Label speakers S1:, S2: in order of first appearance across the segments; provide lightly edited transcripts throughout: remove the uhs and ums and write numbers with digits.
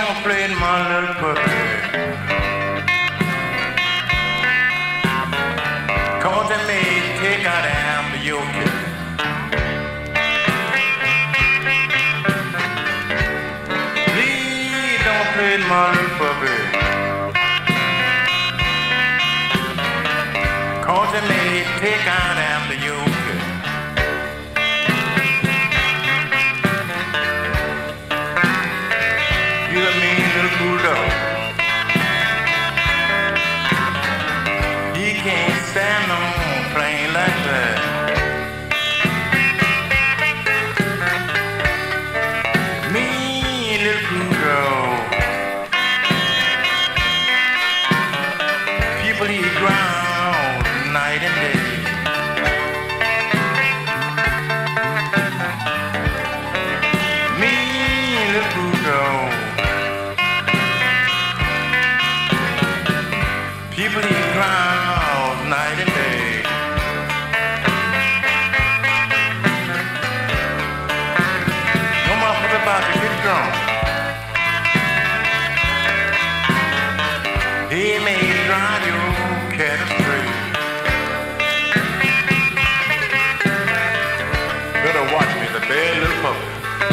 S1: don't play my little puppy, 'cause it may take out after your kid. Please don't play my little puppy, 'cause it may take out after your kid. You're a mean little bulldog. He can't stand on playing like that. Mean little bulldog. People eat ground night and day. Mean little bulldog. People eat ground night and day. No more for about to get drunk. He may drive your cat astray. Better watch me, the bad little puppy.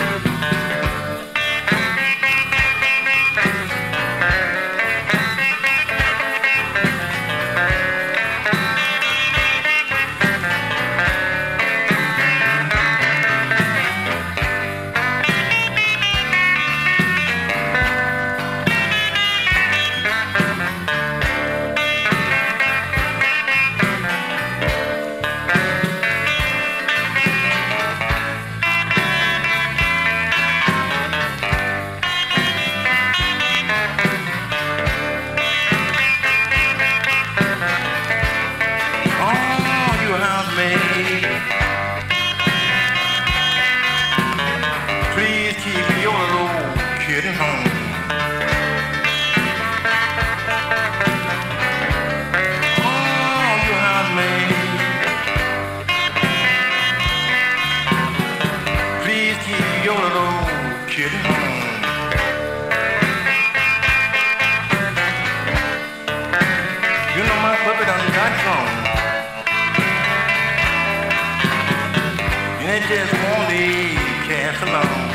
S1: Please keep your little kid at home. Oh, you housemaid, please keep your little kid at home. You know my puppy done got gone. And it just won't leave cast alone.